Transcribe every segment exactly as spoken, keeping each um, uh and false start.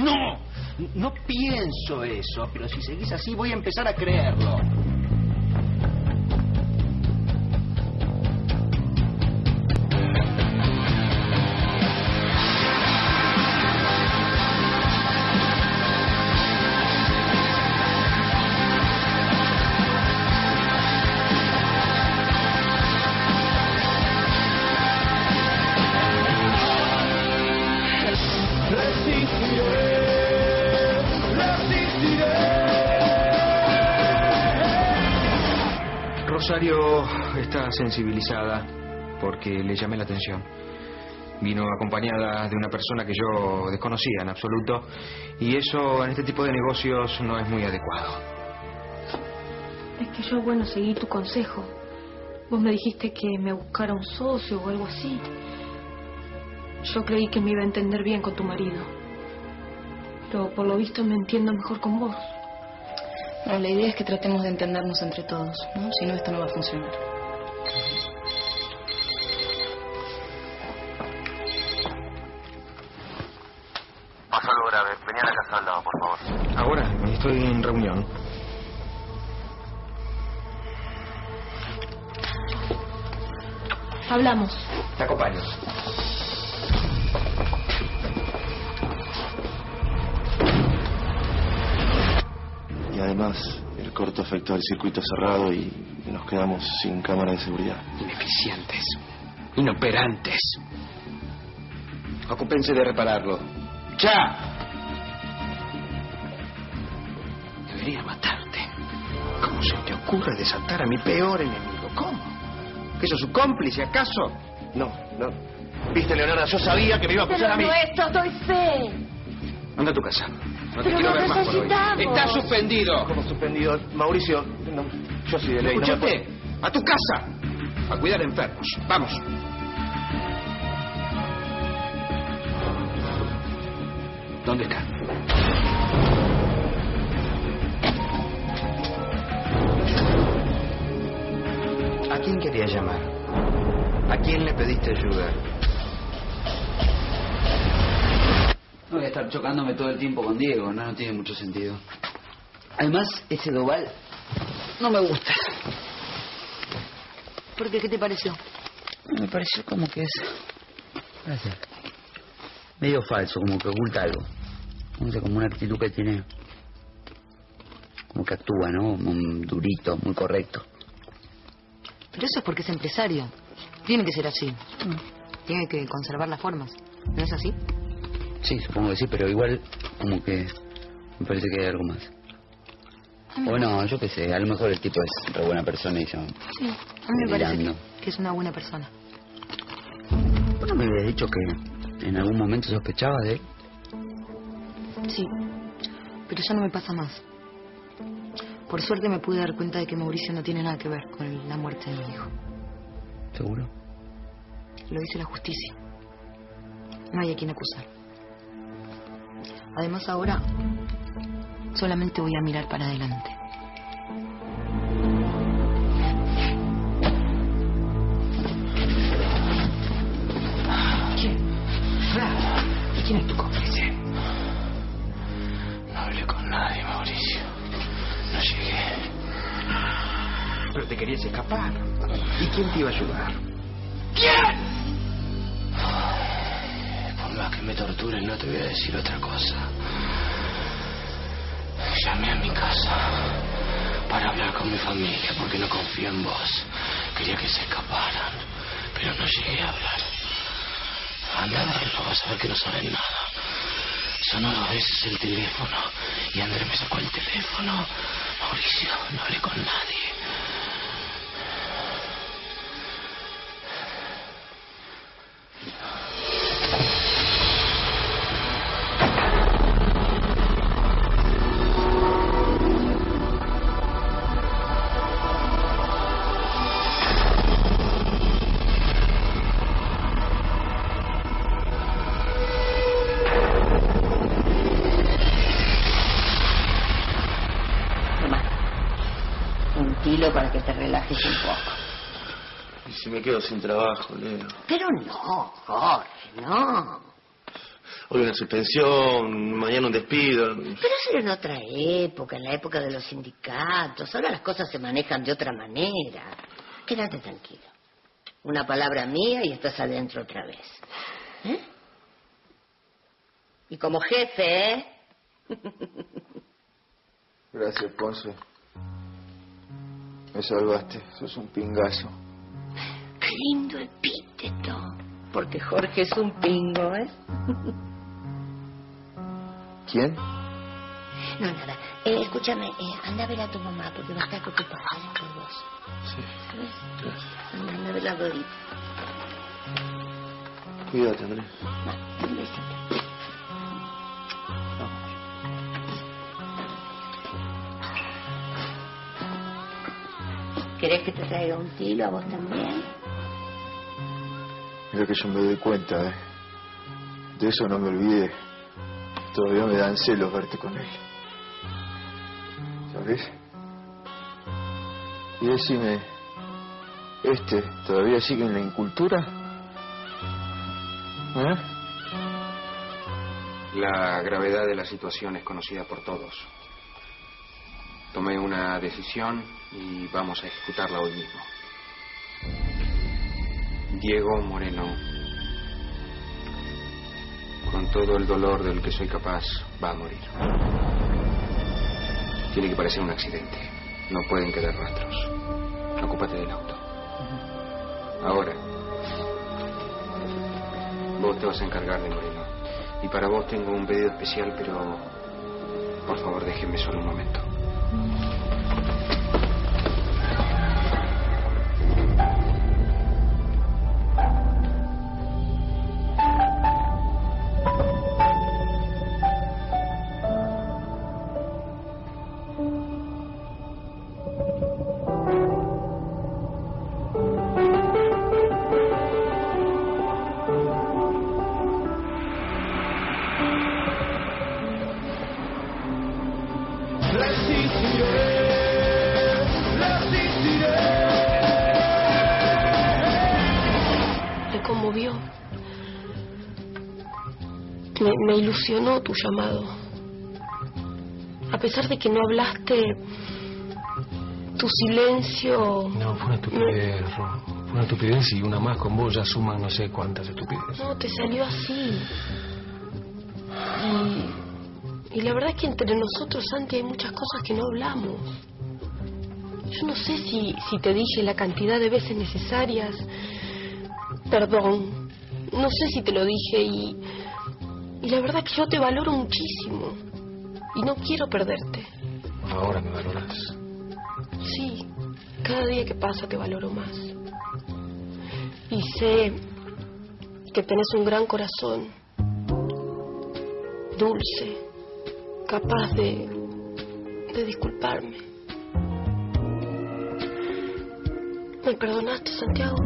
No, no pienso eso, pero si seguís así voy a empezar a creerlo. Rosario está sensibilizada porque le llamé la atención. Vino acompañada de una persona que yo desconocía en absoluto y eso en este tipo de negocios no es muy adecuado. Es que yo, bueno, seguí tu consejo. Vos me dijiste que me buscara un socio o algo así. Yo creí que me iba a entender bien con tu marido. Pero por lo visto me entiendo mejor con vos. Bueno, la idea es que tratemos de entendernos entre todos, ¿no? Si no, esto no va a funcionar. Pasó algo grave. Venía a la casa al lado, por favor. Ahora estoy en reunión. Hablamos. Te acompaño. Y además, el corto afectó al circuito cerrado y nos quedamos sin cámara de seguridad. Ineficientes. Inoperantes. Ocúpense de repararlo. ¡Ya! Debería matarte. ¿Cómo se te ocurre desatar a mi peor enemigo? ¿Cómo? ¿Que sos su cómplice, acaso? No, no. Viste, Leonora, yo sabía que me iba a acusar a mí. Pero no, esto doy fe. Anda a tu casa. No te Pero quiero nos ver más por hoy. necesitamos. Está suspendido. ¿Cómo suspendido? Mauricio, no, yo soy de ley. No me puedo- Escúchate. A tu casa. A cuidar enfermos. Vamos. ¿Dónde está? ¿A quién querías llamar? ¿A quién le pediste ayuda? No voy a estar chocándome todo el tiempo con Diego, no, no tiene mucho sentido. Además, ese Doval no me gusta. ¿Por qué? ¿Qué te pareció? Me pareció como que es... Gracias. Medio falso, como que oculta algo. No sé, como una actitud que tiene... Como que actúa, ¿no? Un durito, muy correcto. Pero eso es porque es empresario. Tiene que ser así. Mm. Tiene que conservar las formas. ¿No es así? Sí, supongo que sí, pero igual como que me parece que hay algo más. O no, yo qué sé, a lo mejor el tipo es re buena persona y yo... Sí, a mí me parece que, que es una buena persona. ¿Vos no me habías dicho que en algún momento sospechabas de él? Sí, pero ya no me pasa más. Por suerte me pude dar cuenta de que Mauricio no tiene nada que ver con la muerte de mi hijo. ¿Seguro? Lo dice la justicia. No hay a quien acusar. Además ahora solamente voy a mirar para adelante. ¿Quién? Claro. ¿Y quién es tu cómplice? No hablé con nadie, Mauricio. No llegué. Pero te querías escapar. ¿Y quién te iba a ayudar? ¿Quién? Por más que me torturen, no te voy a decir otra cosa. Llamé a mi casa para hablar con mi familia porque no confío en vos. Quería que se escaparan, pero no llegué a hablar. Anda a verlo, vas a ver que no saben nada. Sonó dos veces el teléfono y Andrés me sacó el teléfono. Mauricio, no hablé con nadie. Para que te relajes un poco. ¿Y si me quedo sin trabajo, Leo? Pero no, Jorge, no. Hoy una suspensión, mañana un despido. Pero eso era en otra época, en la época de los sindicatos. Ahora las cosas se manejan de otra manera. Quédate tranquilo. Una palabra mía y estás adentro otra vez. ¿Eh? Y como jefe, ¿eh? Gracias, Ponce. Me salvaste. Sos un pingazo. Qué lindo epíteto. Porque Jorge es un pingo, ¿eh? ¿Quién? No, nada. Eh, escúchame, eh, anda a ver a tu mamá porque va a estar preocupada por vos. Sí. ¿Sabes? Gracias. Anda, anda a verla ahorita. Cuídate, Andrés. Va, un besito. ¿Querés que te traiga un tilo a vos también? Mira que yo me doy cuenta, ¿eh? De eso no me olvidé. Todavía me dan celos verte con él. ¿Sabes? Y decime, ¿este todavía sigue en la incultura? ¿Eh? La gravedad de la situación es conocida por todos. Tomé una decisión y vamos a ejecutarla hoy mismo. Diego Moreno, con todo el dolor del que soy capaz, va a morir. Tiene que parecer un accidente. No pueden quedar rastros. Ocúpate del auto. Ahora, vos te vas a encargar de Moreno. Y para vos tengo un pedido especial, pero por favor déjenme solo un momento. Me, me ilusionó tu llamado. A pesar de que no hablaste, tu silencio... No, fue una estupidez, me... Ro. Fue una estupidez y una más con vos ya suman no sé cuántas estupideces. No, te salió así. Y, y la verdad es que entre nosotros, Santi, hay muchas cosas que no hablamos. Yo no sé si, si te dije la cantidad de veces necesarias. Perdón. No sé si te lo dije y... Y la verdad es que yo te valoro muchísimo. Y no quiero perderte. Ahora me valoras. Sí, cada día que pasa te valoro más. Y sé que tenés un gran corazón. Dulce. Capaz de... de disculparme. ¿Me perdonaste, Santiago?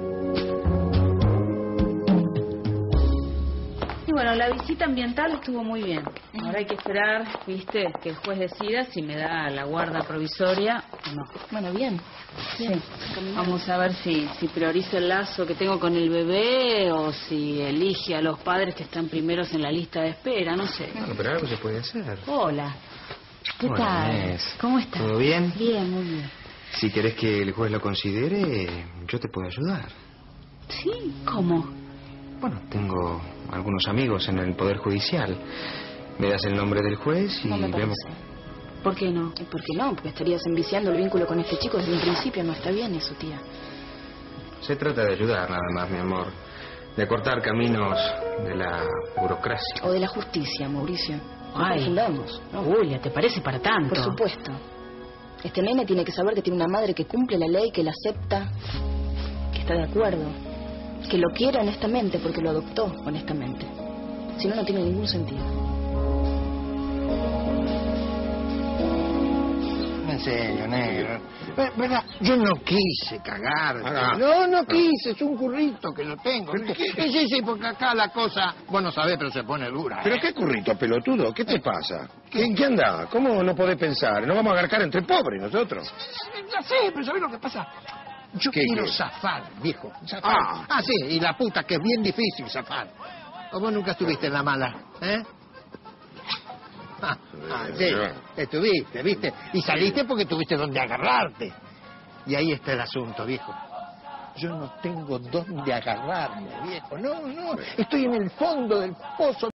Y bueno, la visita ambiental estuvo muy bien. Ahora hay que esperar, viste, que el juez decida si me da la guarda provisoria o no. Bueno, bien. Sí. Vamos a ver si, si prioriza el lazo que tengo con el bebé o si elige a los padres que están primeros en la lista de espera, no sé. Bueno, pero algo se puede hacer. Hola. ¿Qué Hola, tal? Inés. ¿Cómo estás? ¿Todo bien? Bien, muy bien. Si querés que el juez lo considere, yo te puedo ayudar. ¿Sí? ¿Cómo? Bueno, tengo algunos amigos en el Poder Judicial. Me das el nombre del juez y No me vemos... ¿Por qué no? ¿Y por qué no? Porque estarías enviciando el vínculo con este chico desde un principio. No está bien eso, tía. Se trata de ayudar nada más, mi amor. De cortar caminos de la burocracia. O de la justicia, Mauricio. No Ay, confundamos, ¿no? Julia, ¿te parece para tanto? Por supuesto. Este nene tiene que saber que tiene una madre que cumple la ley, que la acepta, que está de acuerdo, que lo quiere honestamente porque lo adoptó honestamente. Si no, no tiene ningún sentido. En serio, negro. ¿Verdad? Yo no quise cagar. Ah, no, no quise. Es un currito que lo tengo. Sí, sí, sí, porque acá la cosa, vos no sabés, pero se pone dura. ¿Pero ¿eh? qué currito, pelotudo? ¿Qué te pasa? ¿En qué andás? ¿Cómo no podés pensar? ¿No vamos a agarcar entre pobres nosotros? Ya sé, pero ¿sabés lo que pasa? Yo ¿Qué quiero quieres? zafar, viejo. Zafar. Ah. ah, sí, y la puta que es bien difícil zafar. ¿O vos nunca estuviste en la mala? ¿Eh? Ah, ah, sí, estuviste, ¿viste? Y saliste porque tuviste donde agarrarte. Y ahí está el asunto, viejo. Yo no tengo dónde agarrarme, viejo. No, no. Estoy en el fondo del pozo.